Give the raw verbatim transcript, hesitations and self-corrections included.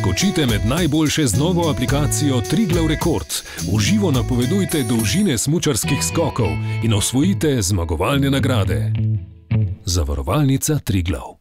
Skočite med najboljše z novo aplikacijo Triglav Rekord. V živo napovedujte dolžine smučarskih skokov in osvojite zmagovalne nagrade. Zavarovalnica Triglav.